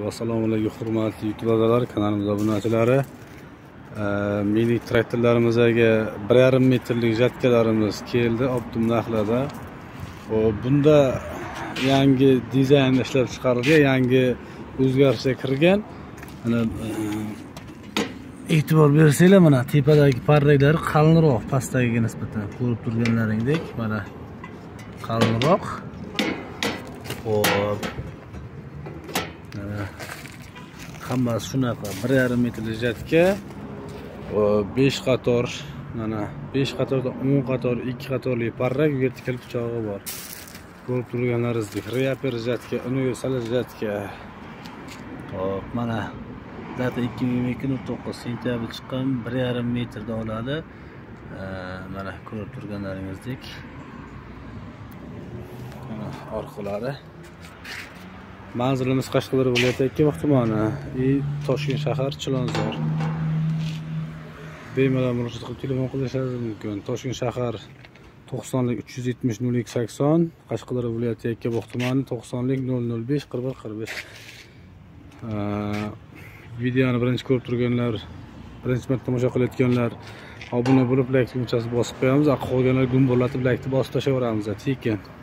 Assalomu alaykum hurmatli yutuvchilar, kanalimizga obunachilari. Mini traktorlarimizga 1,5 metrlik jatkalarimiz keldi optim narxlarda. Bunda yangi dizayn ishlab chiqarilgan, yangi o'zgarishlar kirgan. Mana e'tibor bersanglar, mana tepadagi parraklari qalinroq, pastdagiga nisbatan ko'rib turganlaringdek, mana qalinroq. Hop. Hammasi shunaqa 1,5 metrlik jatka, 5 qator, mana 5 qatorda 10 qator, 2 qatorli parrak, vertikal pichog'i bor. Ko'rib turganlaringizdek, reaper jatka, universal jatka. Hop, mana data 2022.9 sentyabr chiqqan, 1,5 metrda oladi. Mana ko'rib turganlaringizdek. Mana orqalari. Manzilimiz Qashqadaryo viloyati Yakkaboq tumani, Toshkent shahar, Chilonzor. Bemalol murojaat qilib telefon qilishingiz mumkin. Toshkent shahar 90lik 370 0280, Qashqadaryo viloyati Yakkaboq tumani 90lik 005 41 45. Videoni birinchi ko'rib turganlar, birinchi marta tomosha qilayotganlar obuna bo'lib, like tugmachasini bosib qo'yamiz. Qolganlar gumburlatib like bosib tashlaveramiz. Tekin.